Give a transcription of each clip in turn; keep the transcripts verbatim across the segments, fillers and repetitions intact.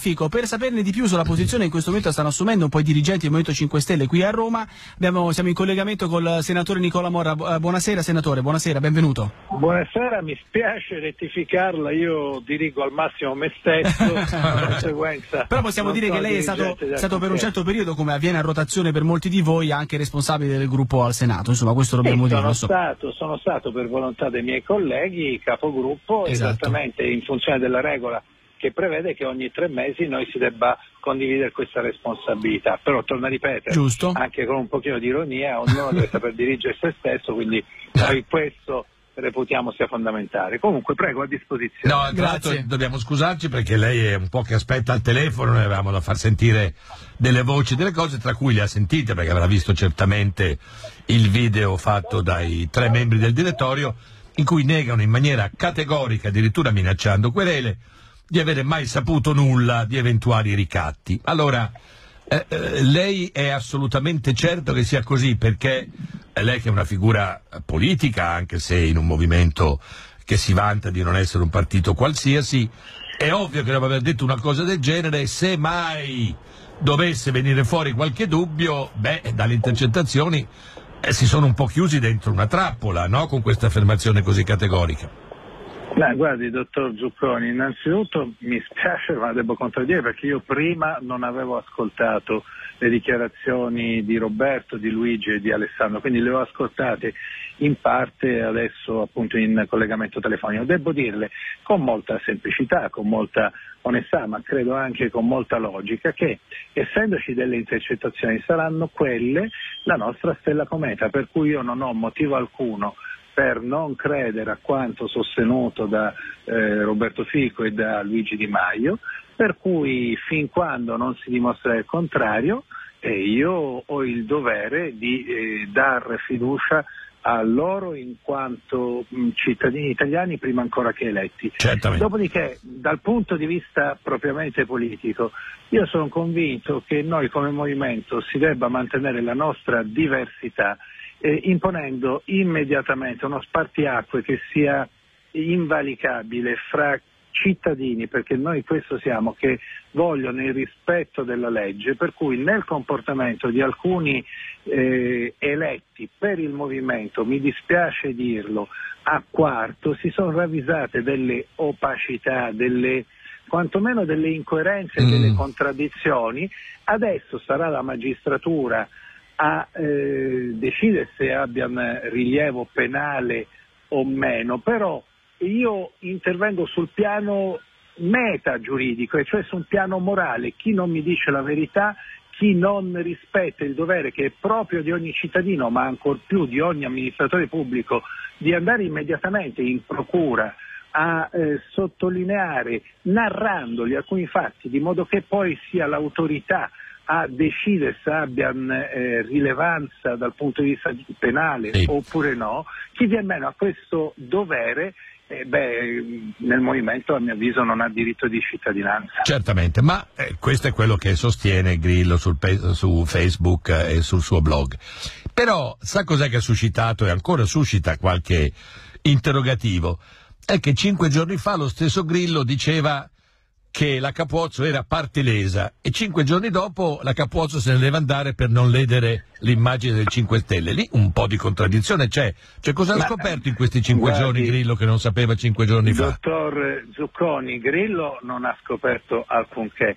Fico. Per saperne di più sulla posizione in questo momento stanno assumendo un po' i dirigenti del Movimento cinque Stelle qui a Roma, abbiamo, siamo in collegamento col senatore Nicola Morra. Buonasera senatore, buonasera, benvenuto. Buonasera, mi spiace rettificarla, io dirigo al massimo me stesso, di conseguenza. Però possiamo dire che lei è stato, stato per un certo periodo, come avviene a rotazione per molti di voi, anche responsabile del gruppo al Senato, insomma questo dobbiamo sì, dire. Sono, so. stato, sono stato per volontà dei miei colleghi capogruppo, esatto. Esattamente in funzione della regola che prevede che ogni tre mesi noi si debba condividere questa responsabilità, però torno a ripetere, Giusto. Anche con un pochino di ironia, ognuno deve saper dirigere se stesso, quindi noi questo reputiamo sia fondamentale. Comunque prego, a disposizione. No, tra l'altro dobbiamo scusarci perché lei è un po' che aspetta al telefono, noi avevamo da far sentire delle voci, delle cose, tra cui le ha sentite perché avrà visto certamente il video fatto dai tre membri del direttorio in cui negano in maniera categorica, addirittura minacciando querele, di avere mai saputo nulla di eventuali ricatti. Allora, eh, eh, lei è assolutamente certo che sia così, perché lei che è una figura politica, anche se in un movimento che si vanta di non essere un partito qualsiasi, è ovvio che dopo aver detto una cosa del genere, se mai dovesse venire fuori qualche dubbio, beh, dalle intercettazioni eh, si sono un po' chiusi dentro una trappola, no? Con questa affermazione così categorica. No, guardi, dottor Zucconi, innanzitutto mi spiace, ma devo contraddire perché io prima non avevo ascoltato le dichiarazioni di Roberto, di Luigi e di Alessandro, quindi le ho ascoltate in parte adesso appunto in collegamento telefonico. Devo dirle con molta semplicità, con molta onestà, ma credo anche con molta logica, che essendoci delle intercettazioni saranno quelle la nostra stella cometa, per cui io non ho motivo alcuno per non credere a quanto sostenuto da eh, Roberto Fico e da Luigi Di Maio, per cui fin quando non si dimostra il contrario eh, io ho il dovere di eh, dar fiducia a loro in quanto mh, cittadini italiani prima ancora che eletti. Certamente. Dopodiché, dal punto di vista propriamente politico, io sono convinto che noi come movimento si debba mantenere la nostra diversità, Eh, imponendo immediatamente uno spartiacque che sia invalicabile fra cittadini, perché noi questo siamo, che vogliono il rispetto della legge, per cui nel comportamento di alcuni eh, eletti per il movimento, mi dispiace dirlo, a quarto si sono ravvisate delle opacità, delle quantomeno delle incoerenze, mm. delle contraddizioni. Adesso sarà la magistratura a eh, decidere se abbiano rilievo penale o meno, però io intervengo sul piano meta giuridico, e cioè su un piano morale. Chi non mi dice la verità, chi non rispetta il dovere che è proprio di ogni cittadino, ma ancor più di ogni amministratore pubblico, di andare immediatamente in procura a eh, sottolineare, narrandoli alcuni fatti, di modo che poi sia l'autorità a decidere se abbiano eh, rilevanza dal punto di vista penale sì. oppure no, chi viene meno a questo dovere, eh, beh, nel movimento a mio avviso non ha diritto di cittadinanza. Certamente, ma eh, questo è quello che sostiene Grillo sul, su Facebook eh, e sul suo blog. Però sa cos'è che ha suscitato e ancora suscita qualche interrogativo? È che cinque giorni fa lo stesso Grillo diceva che la Capozzo era parte lesa e cinque giorni dopo la Capozzo se ne deve andare per non ledere l'immagine del cinque Stelle. Lì un po' di contraddizione c'è. Cioè, cosa ha scoperto in questi cinque guardi, giorni Grillo che non sapeva cinque giorni fa? Dottor Zucconi, Grillo non ha scoperto alcunché.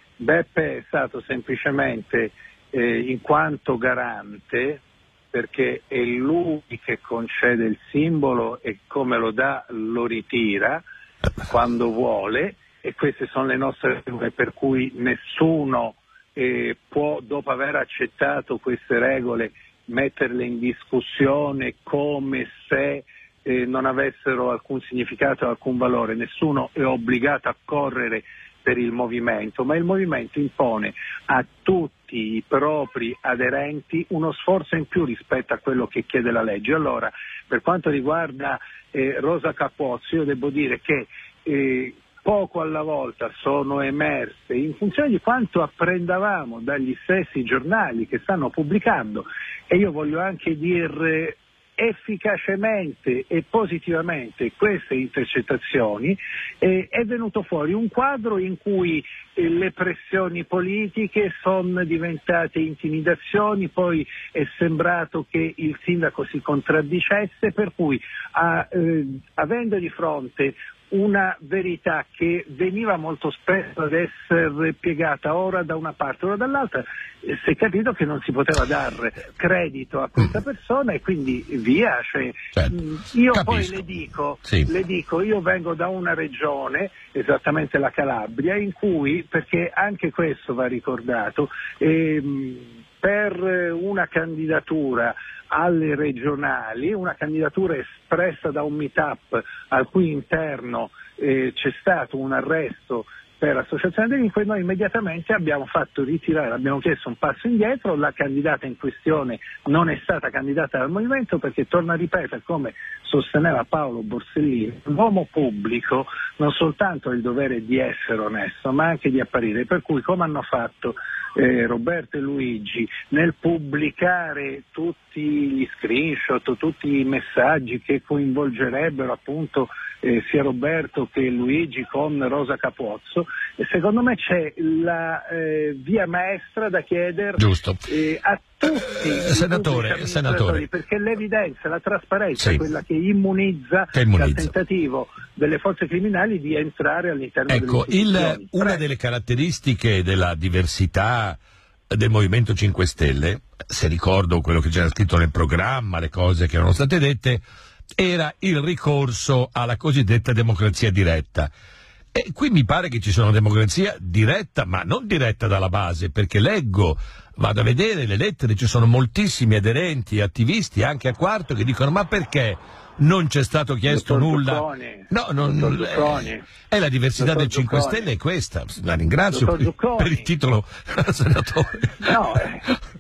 Beppe è stato semplicemente eh, in quanto garante, perché è lui che concede il simbolo e come lo dà lo ritira quando vuole, e queste sono le nostre regole, per cui nessuno eh, può, dopo aver accettato queste regole, metterle in discussione come se eh, non avessero alcun significato, alcun valore. Nessuno è obbligato a correre per il movimento, ma il movimento impone a tutti i propri aderenti uno sforzo in più rispetto a quello che chiede la legge. Allora, per quanto riguarda eh, Rosa Capozzo, io devo dire che eh, poco alla volta sono emerse, in funzione di quanto apprendavamo dagli stessi giornali che stanno pubblicando, e io voglio anche dire efficacemente e positivamente queste intercettazioni, eh, è venuto fuori un quadro in cui eh, le pressioni politiche sono diventate intimidazioni, poi è sembrato che il sindaco si contraddicesse, per cui a, eh, avendo di fronte una verità che veniva molto spesso ad essere piegata ora da una parte ora dall'altra, eh, si è capito che non si poteva dare credito a questa persona e quindi via. Cioè, certo. Io Capisco. poi le dico, sì. le dico, io vengo da una regione, esattamente la Calabria, in cui, perché anche questo va ricordato, ehm, per una candidatura alle regionali, una candidatura espressa da un meetup al cui interno eh, c'è stato un arresto per associazione delinque, noi immediatamente abbiamo fatto ritirare, abbiamo chiesto un passo indietro, la candidata in questione non è stata candidata dal movimento perché, torno a ripetere, come sosteneva Paolo Borsellino, l'uomo pubblico non soltanto ha il dovere di essere onesto ma anche di apparire, per cui come hanno fatto eh, Roberto e Luigi nel pubblicare tutti gli screenshot, tutti i messaggi che coinvolgerebbero appunto eh, sia Roberto che Luigi con Rosa Capozzo, e secondo me c'è la eh, via maestra da chiedere eh, a tutti i senatore, senatore, perché l'evidenza, la trasparenza sì. è quella che immunizza, che immunizza dal tentativo delle forze criminali di entrare all'interno ecco, delle istituzioni. Il, una delle caratteristiche della diversità del Movimento cinque Stelle, se ricordo quello che c'era scritto nel programma, le cose che erano state dette, era il ricorso alla cosiddetta democrazia diretta. E qui mi pare che ci sia una democrazia diretta, ma non diretta dalla base, perché leggo, vado a vedere le lettere, ci sono moltissimi aderenti, attivisti, anche a Quarto, che dicono ma perché non c'è stato chiesto Dottor nulla? Zucconi, No, non, Zucconi, è la diversità Dottor del cinque Zucconi. Stelle è questa, la ringrazio per, per il titolo, senatore. No, eh,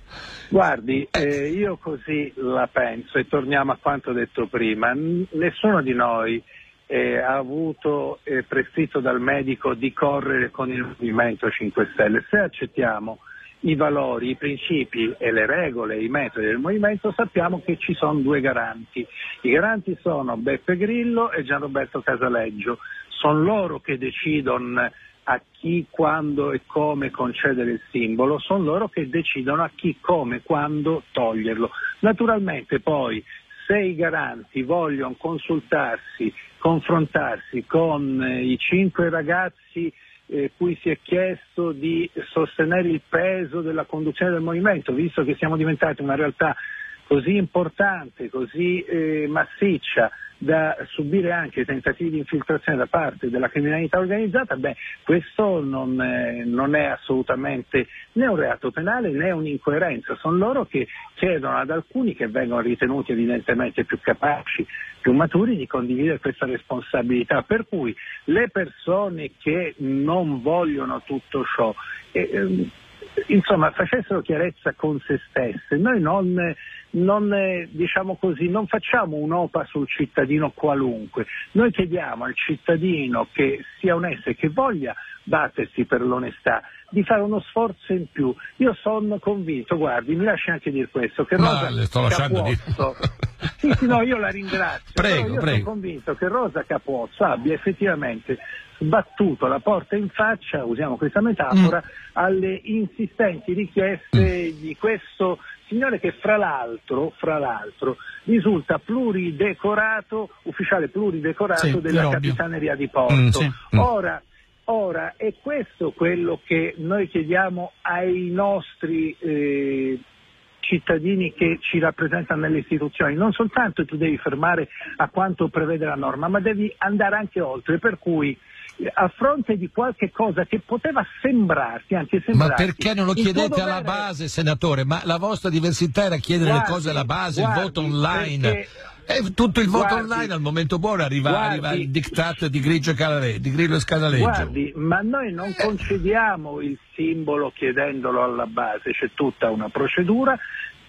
guardi, eh, io così la penso e torniamo a quanto detto prima, N- nessuno di noi Eh, ha avuto eh, prescritto dal medico di correre con il Movimento cinque Stelle. Se accettiamo i valori, i principi e le regole, i metodi del Movimento, sappiamo che ci sono due garanti. I garanti sono Beppe Grillo e Gianroberto Casaleggio. Sono loro che decidono a chi, quando e come concedere il simbolo, sono loro che decidono a chi, come, quando toglierlo. Naturalmente poi, se i garanti vogliono consultarsi, confrontarsi con eh, i cinque ragazzi eh, cui si è chiesto di sostenere il peso della conduzione del movimento, visto che siamo diventati una realtà così importante, così eh, massiccia, da subire anche tentativi di infiltrazione da parte della criminalità organizzata, beh, questo non, eh, non è assolutamente né un reato penale né un'incoerenza. Sono loro che chiedono ad alcuni che vengono ritenuti evidentemente più capaci, più maturi, di condividere questa responsabilità, per cui le persone che non vogliono tutto ciò eh, eh, insomma facessero chiarezza con se stesse. Noi non, non eh, diciamo così, non facciamo un'opa sul cittadino qualunque, noi chiediamo al cittadino che sia onesto e che voglia battersi per l'onestà di fare uno sforzo in più. Io sono convinto, guardi, mi lasci anche dire questo, che Rosa le sto lasciando Capozzo, sì, sì, no, io la ringrazio, prego, però io prego. sono convinto che Rosa Capozzo abbia effettivamente sbattuto la porta in faccia, usiamo questa metafora, mm. alle insistenti richieste mm. di questo signore che fra l'altro, fra l'altro risulta pluridecorato, ufficiale pluridecorato sì, della Capitaneria di Porto. Mm, sì. mm. Ora, ora è questo quello che noi chiediamo ai nostri eh, cittadini che ci rappresentano nelle istituzioni. Non soltanto tu devi fermare a quanto prevede la norma, ma devi andare anche oltre, per cui a fronte di qualche cosa che poteva sembrarti, anche sembrarti... Ma perché non lo chiedete dovere... alla base, senatore? Ma la vostra diversità era chiedere guardi, le cose alla base, guardi, il voto online. Perché... Eh, tutto il voto guardi, online al momento buono arriva, guardi, arriva il diktat di Grigio e Calare, di Grillo e Scasaleggio. Guardi, ma noi non concediamo il simbolo chiedendolo alla base, c'è tutta una procedura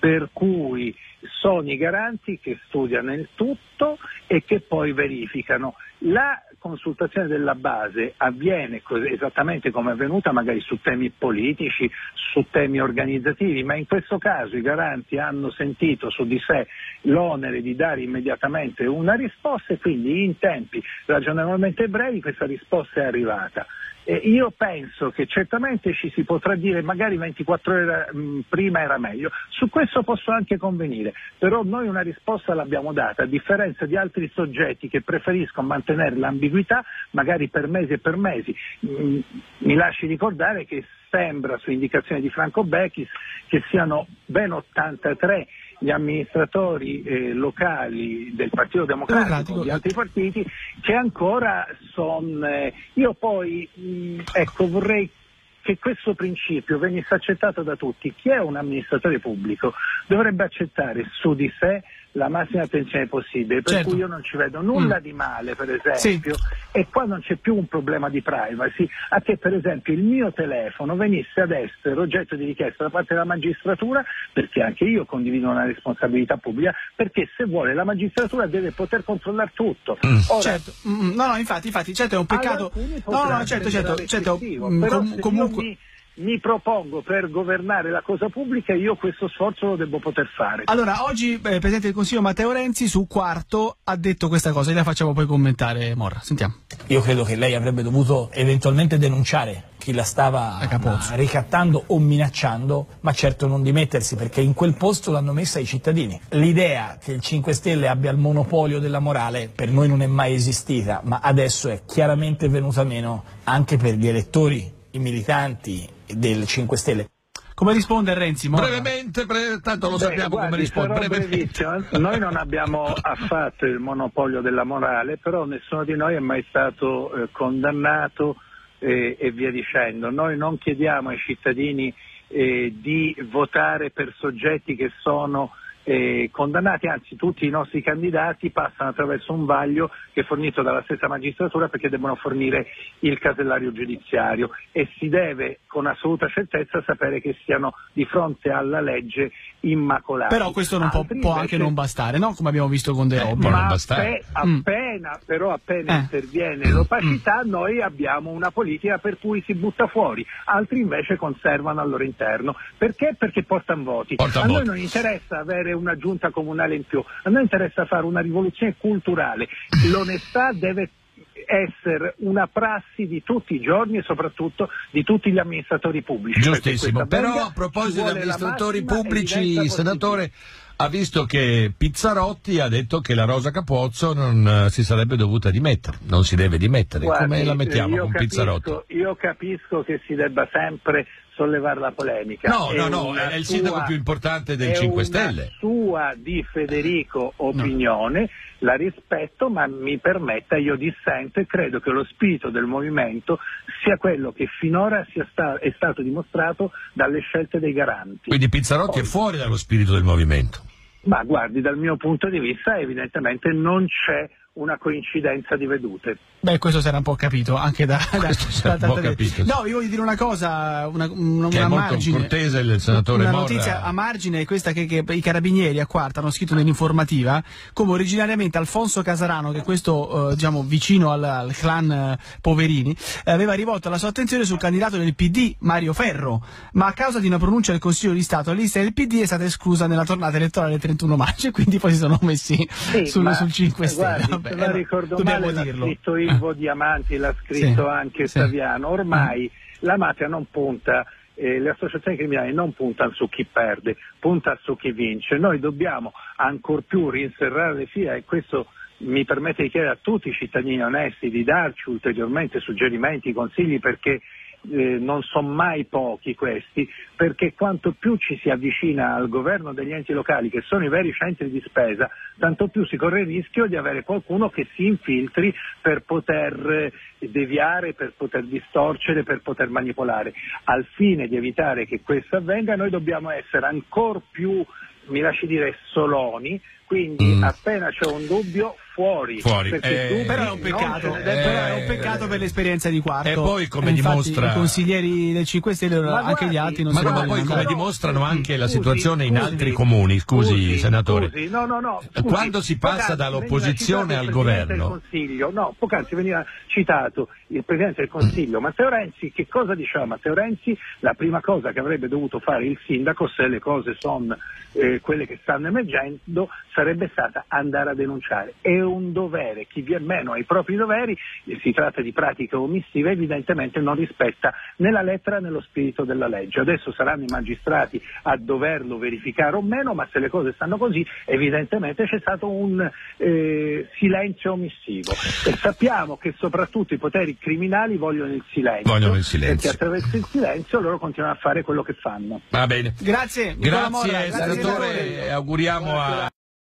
per cui sono i garanti che studiano il tutto e che poi verificano. La consultazione della base avviene esattamente come è avvenuta magari su temi politici, su temi organizzativi, ma in questo caso i garanti hanno sentito su di sé l'onere di dare immediatamente una risposta e quindi in tempi ragionevolmente brevi questa risposta è arrivata. Eh, io penso che certamente ci si potrà dire magari ventiquattro ore mh, prima era meglio, su questo posso anche convenire, però noi una risposta l'abbiamo data, a differenza di altri soggetti che preferiscono mantenere l'ambiguità magari per mesi e per mesi. Mh, mi lasci ricordare che sembra, su indicazione di Franco Bechis, che siano ben ottantatré gli amministratori eh, locali del Partito Democratico e di altri partiti che ancora sono... Eh, io poi, mh, ecco, vorrei che questo principio venisse accettato da tutti. Chi è un amministratore pubblico dovrebbe accettare su di sé la massima attenzione possibile, per certo. cui io non ci vedo nulla mm. di male, per esempio, sì. E qua non c'è più un problema di privacy, a che per esempio il mio telefono venisse ad essere oggetto di richiesta da parte della magistratura, perché anche io condivido una responsabilità pubblica, perché se vuole la magistratura deve poter controllare tutto. Mm. Ora, certo, mm, no, no, infatti, infatti, certo è un peccato. No, no, certo, certo, certo, mm, però com- se comunque. io mi, mi propongo per governare la cosa pubblica, io questo sforzo lo devo poter fare. Allora, oggi eh, Presidente del Consiglio Matteo Renzi su Quarto ha detto questa cosa, e la facciamo poi commentare, Morra. Sentiamo. Io credo che lei avrebbe dovuto eventualmente denunciare chi la stava uh, ricattando o minacciando, ma certo non dimettersi, perché in quel posto l'hanno messa i cittadini. L'idea che il cinque Stelle abbia il monopolio della morale per noi non è mai esistita, ma adesso è chiaramente venuta meno anche per gli elettori, i militanti del cinque Stelle. Come risponde Renzi? Morra? Brevemente, bre- tanto lo Beh, sappiamo guardi, come risponde. Brevemente. Noi non abbiamo affatto il monopolio della morale, però nessuno di noi è mai stato eh, condannato eh, e via dicendo. Noi non chiediamo ai cittadini eh, di votare per soggetti che sono Eh, condannati, anzi tutti i nostri candidati passano attraverso un vaglio che è fornito dalla stessa magistratura, perché devono fornire il casellario giudiziario e si deve con assoluta certezza sapere che siano di fronte alla legge immacolati. Però questo non può, può invece... anche non bastare, no? Come abbiamo visto con De Robbie. Eh, ma non bastare. appena, mm. però appena eh. interviene l'opacità, mm. noi abbiamo una politica per cui si butta fuori, altri invece conservano al loro interno. Perché? Perché portano voti. Porta a noi voti. non interessa avere una giunta comunale in più, a noi interessa fare una rivoluzione culturale. L'onestà deve essere una prassi di tutti i giorni e soprattutto di tutti gli amministratori pubblici. Giustissimo, però a proposito di amministratori pubblici, senatore, ha visto che Pizzarotti ha detto che la Rosa Capozzo non uh, si sarebbe dovuta dimettere, non si deve dimettere. Guardi, come la mettiamo io con capisco, Pizzarotti? Io capisco che si debba sempre sollevare la polemica. No, è no, no, è il sua, sindaco più importante del cinque Stelle. È sua di Federico opinione, no. La rispetto, ma mi permetta, io dissento e credo che lo spirito del movimento sia quello che finora sia sta- è stato dimostrato dalle scelte dei garanti. Quindi Pizzarotti Poi, è fuori dallo spirito del movimento? Ma guardi, dal mio punto di vista evidentemente non c'è una coincidenza di vedute. Beh, questo si era un po' capito anche da, da, da, da un po' capito. No, vi voglio dire una cosa, una, una, che una è molto margine, cortese il senatore una Morra. notizia a margine è questa che, che i carabinieri a Quarto hanno scritto nell'informativa come originariamente Alfonso Casarano, che è questo eh, diciamo vicino al, al clan eh, Poverini, eh, aveva rivolto la sua attenzione sul candidato del P D Mario Ferro, ma a causa di una pronuncia del Consiglio di Stato la lista del P D è stata esclusa nella tornata elettorale del trentuno maggio e quindi poi si sono messi sì, sul, ma, sul cinque Stelle. Guardi, Vabbè, se non ricordo dobbiamo male, dirlo. L'ha scritto Ilvo Diamanti, l'ha scritto sì, anche sì. Saviano. Ormai mm. la mafia non punta, eh, le associazioni criminali non puntano su chi perde, punta su chi vince. Noi dobbiamo ancor più rinserrare le fila, e questo mi permette di chiedere a tutti i cittadini onesti di darci ulteriormente suggerimenti, consigli, perché Eh, non sono mai pochi questi, perché quanto più ci si avvicina al governo degli enti locali, che sono i veri centri di spesa, tanto più si corre il rischio di avere qualcuno che si infiltri per poter eh, deviare, per poter distorcere, per poter manipolare. Al fine di evitare che questo avvenga, noi dobbiamo essere ancor più, mi lasci dire, soloni, quindi mm. appena c'è un dubbio fuori, fuori. Eh, però è un peccato, eh, però è un peccato per l'esperienza di Quarto. E poi come infatti, dimostra i consiglieri del cinque Stelle, ma anche guardi, gli altri non ma, si no, ma vogliono poi come andare. dimostrano anche la scusi, situazione in scusi, altri comuni, scusi, scusi, senatore. Scusi, no, no, no, scusi, Quando si passa poc'anzi dall'opposizione veniva al citato il Presidente governo. del Consiglio, no, poc'anzi veniva citato il Presidente del Consiglio, Matteo Renzi. Che cosa diceva Matteo Renzi? La prima cosa che avrebbe dovuto fare il sindaco, se le cose sono eh, quelle che stanno emergendo, sarebbe stata andare a denunciare. È un dovere, chi viene meno ai propri doveri, si tratta di pratiche omissive, evidentemente non rispetta né la lettera né lo spirito della legge. Adesso saranno i magistrati a doverlo verificare o meno, ma se le cose stanno così, evidentemente c'è stato un eh, silenzio omissivo. E sappiamo che soprattutto i poteri criminali vogliono il silenzio, Vogliono il silenzio. perché attraverso il silenzio loro continuano a fare quello che fanno. Va bene. Grazie, Nicola Grazie, Morra, grazie senatore, senatore. auguriamo a